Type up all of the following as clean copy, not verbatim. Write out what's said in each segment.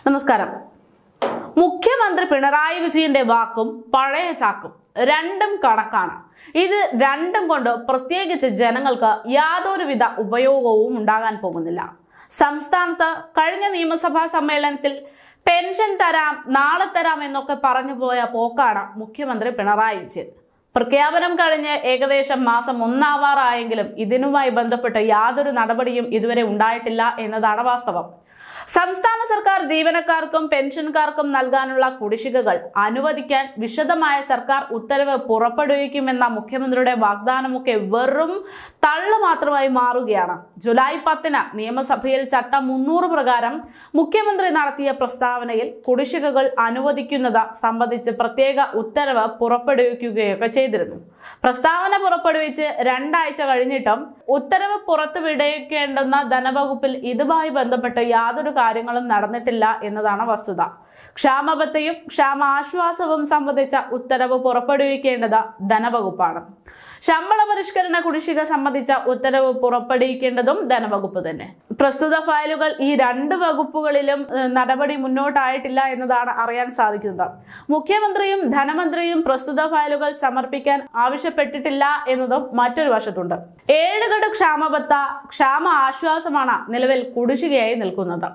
നമസ്കാരം. മുഖ്യമന്ത്രി പിണറായി വിജയന്റെ വാക്കും പഴയ ചാക്കും രണ്ടും കണക്കാണ്. ഇത് രണ്ടും കൊണ്ട് പ്രത്യേകിച്ച് ജനങ്ങൾക്ക് യാതൊരുവിധ ഉപയോഗവും ഉണ്ടാകാൻ പോകുന്നില്ല. സംസ്ഥാനത്ത് കഴിഞ്ഞ നിയമസഭാ സമ്മേളനത്തിൽ പെൻഷൻ തരാം, നാളെ തരാം എന്നൊക്കെ പറഞ്ഞു പോയ പോക്കാണ് മുഖ്യമന്ത്രി പിണറായി വിജയൻ. പ്രഖ്യാപനം കഴിഞ്ഞ് ഏകദേശം മാസം ഒന്നാവാറായെങ്കിലും ഇതിനുമായി ബന്ധപ്പെട്ട് യാതൊരു നടപടിയും ഇതുവരെ ഉണ്ടായിട്ടില്ല എന്നതാണ് വാസ്തവം. സംസ്ഥാന സർക്കാർ ജീവനക്കാർക്കും പെൻഷൻകാർക്കും നൽകാനുള്ള കുടിശ്ശികകൾ അനുവദിക്കാൻ വിശദമായ സർക്കാർ ഉത്തരവ് പുറപ്പെടുവിക്കുമെന്ന മുഖ്യമന്ത്രിയുടെ വാഗ്ദാനമൊക്കെ വെറും തള്ളു മാത്രമായി മാറുകയാണ്. ജൂലൈ 10 നിയമസഭയിൽ ചട്ടം 300 പ്രകാരം മുഖ്യമന്ത്രി നടത്തിയ പ്രസ്താവനയിൽ കുടിശ്ശികകൾ അനുവദിക്കുന്നത് സംബന്ധിച്ച് പ്രത്യേക ഉത്തരവ് പുറപ്പെടുവിക്കുകയൊക്കെ ചെയ്തിരുന്നു. പ്രസ്താവന പുറപ്പെടുവിച്ച് 2 ആഴ്ച കഴിഞ്ഞിട്ടും ഉത്തരവ് പുറത്തുവിടേക്കേണ്ടുന്ന ധനവകുപ്പിൽ ഇതുമായി ബന്ധപ്പെട്ട് യാതൊരു കാര്യങ്ങളും നടന്നിട്ടില്ല എന്നതാണ് വസ്തുത. ക്ഷാമബത്തയും ക്ഷാമാശ്വാസവും സംബന്ധിച്ച ഉത്തരവ് പുറപ്പെടുവിക്കേണ്ടത് ധനവകുപ്പാണ്. ശമ്പള പരിഷ്കരണ കുടിശ്ശിക സംബന്ധിച്ച ഉത്തരവ് പുറപ്പെടുവിക്കേണ്ടതും ധനവകുപ്പ് തന്നെ. പ്രസ്തുത ഫയലുകൾ ഈ 2 വകുപ്പുകളിലും നടപടി മുന്നോട്ടായിട്ടില്ല എന്നതാണ് അറിയാൻ സാധിക്കുന്നത്. മുഖ്യമന്ത്രിയും ധനമന്ത്രിയും പ്രസ്തുത ഫയലുകൾ സമർപ്പിക്കാൻ ആവശ്യപ്പെട്ടിട്ടില്ല എന്നതും മറ്റൊരു വശത്തുണ്ട്. 7 ഗഡു ക്ഷാമബത്ത ക്ഷാമ ആശ്വാസമാണ് നിലവിൽ കുടിശ്ശികയായി നിൽക്കുന്നത്.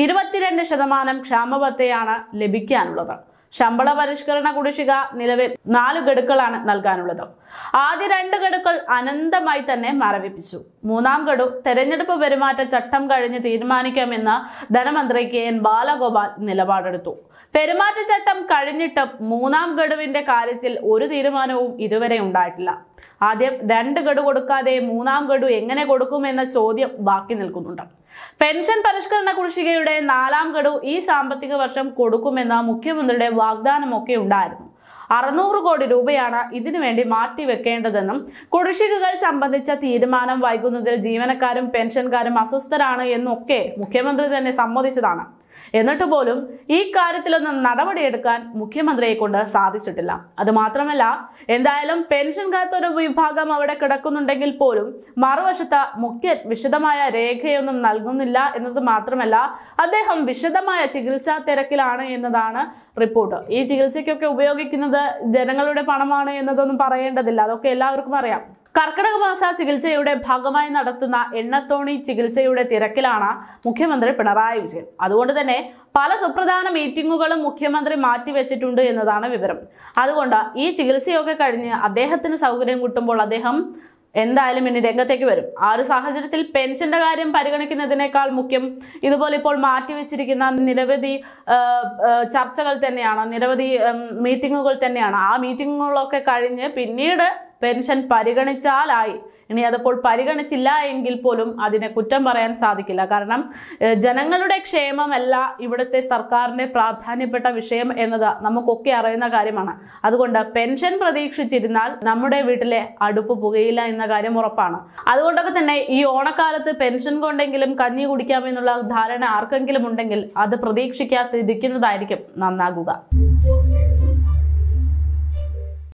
22% ക്ഷാമബത്തയാണ് ലഭിക്കാനുള്ളത്. ശമ്പള പരിഷ്കരണ കുടിശ്ശിക നിലവിൽ 4 ഗഡുക്കളാണ് നൽകാനുള്ളത്. ആദ്യ 2 ഗഡുക്കൾ അനന്തമായി തന്നെ മരവിപ്പിച്ചു. 3-ാം ഗഡു തെരഞ്ഞെടുപ്പ് പെരുമാറ്റ ചട്ടം കഴിഞ്ഞ് തീരുമാനിക്കാമെന്ന് ധനമന്ത്രി KN ബാലഗോപാൽ നിലപാടെടുത്തു. പെരുമാറ്റച്ചട്ടം കഴിഞ്ഞിട്ടും 3-ാം ഗഡുവിന്റെ കാര്യത്തിൽ ഒരു തീരുമാനവും ഇതുവരെ ഉണ്ടായിട്ടില്ല. ആദ്യം 2 ഗഡു കൊടുക്കാതെ 3-ാം ഗഡു എങ്ങനെ കൊടുക്കുമെന്ന ചോദ്യം ബാക്കി നിൽക്കുന്നുണ്ട്. പെൻഷൻ പരിഷ്കരണ കുടിശ്ശികയുടെ 4-ാം ഗഡു ഈ സാമ്പത്തിക വർഷം കൊടുക്കുമെന്ന മുഖ്യമന്ത്രിയുടെ വാഗ്ദാനമൊക്കെ ഉണ്ടായിരുന്നു. 600 കോടി രൂപയാണ് ഇതിനുവേണ്ടി മാറ്റിവെക്കേണ്ടതെന്നും കുടിശ്ശികകൾ സംബന്ധിച്ച തീരുമാനം വൈകുന്നതിൽ ജീവനക്കാരും പെൻഷൻകാരും അസ്വസ്ഥരാണ് എന്നൊക്കെ മുഖ്യമന്ത്രി തന്നെ സമ്മതിച്ചതാണ്. എന്നിട്ട് പോലും ഈ കാര്യത്തിലൊന്നും നടപടിയെടുക്കാൻ മുഖ്യമന്ത്രിയെ കൊണ്ട് സാധിച്ചിട്ടില്ല. അത് മാത്രമല്ല, എന്തായാലും പെൻഷൻകാർക്കൊരു വിഭാഗം അവിടെ കിടക്കുന്നുണ്ടെങ്കിൽ പോലും മറുവശത്ത് മുഖ്യൻ വിശദമായ രേഖയൊന്നും നൽകുന്നില്ല എന്നത് മാത്രമല്ല, അദ്ദേഹം വിശദമായ ചികിത്സാ തിരക്കിലാണ് എന്നതാണ് റിപ്പോർട്ട്. ഈ ചികിത്സയ്ക്കൊക്കെ ഉപയോഗിക്കുന്നത് ജനങ്ങളുടെ പണമാണ് എന്നതൊന്നും പറയേണ്ടതില്ല, അതൊക്കെ എല്ലാവർക്കും അറിയാം. കർക്കിടക മാസ ചികിത്സയുടെ ഭാഗമായി നടത്തുന്ന എണ്ണത്തോണി ചികിത്സയുടെ തിരക്കിലാണ് മുഖ്യമന്ത്രി പിണറായി വിജയൻ. അതുകൊണ്ട് തന്നെ പല സുപ്രധാന മീറ്റിംഗുകളും മുഖ്യമന്ത്രി മാറ്റിവെച്ചിട്ടുണ്ട് എന്നതാണ് വിവരം. അതുകൊണ്ട് ഈ ചികിത്സയൊക്കെ കഴിഞ്ഞ് അദ്ദേഹത്തിന് സൗകര്യം കിട്ടുമ്പോൾ അദ്ദേഹം എന്തായാലും ഇനി രംഗത്തേക്ക് വരും. ആ ഒരു സാഹചര്യത്തിൽ പെൻഷന്റെ കാര്യം പരിഗണിക്കുന്നതിനേക്കാൾ മുഖ്യം ഇതുപോലെ ഇപ്പോൾ മാറ്റിവെച്ചിരിക്കുന്ന നിരവധി ചർച്ചകൾ തന്നെയാണ്, നിരവധി മീറ്റിങ്ങുകൾ തന്നെയാണ്. ആ മീറ്റിങ്ങുകളൊക്കെ കഴിഞ്ഞ് പിന്നീട് പെൻഷൻ പരിഗണിച്ചാലായി. ഇനി അതിപ്പോൾ പരിഗണിച്ചില്ല എങ്കിൽ പോലും അതിനെ കുറ്റം പറയാൻ സാധിക്കില്ല. കാരണം ജനങ്ങളുടെ ക്ഷേമമല്ല ഇവിടുത്തെ സർക്കാരിന്റെ പ്രാധാന്യപ്പെട്ട വിഷയം എന്നത് നമുക്കൊക്കെ അറിയുന്ന കാര്യമാണ്. അതുകൊണ്ട് പെൻഷൻ പ്രതീക്ഷിച്ചിരുന്നാൽ നമ്മുടെ വീട്ടിലെ അടുപ്പ് പുകയില്ല എന്ന കാര്യം ഉറപ്പാണ്. അതുകൊണ്ടൊക്കെ തന്നെ ഈ ഓണക്കാലത്ത് പെൻഷൻ കൊണ്ടെങ്കിലും കഞ്ഞി കുടിക്കാമെന്നുള്ള ധാരണ ആർക്കെങ്കിലും ഉണ്ടെങ്കിൽ അത് പ്രതീക്ഷിക്കാതിരിക്കുന്നതായിരിക്കും നന്നാകുക.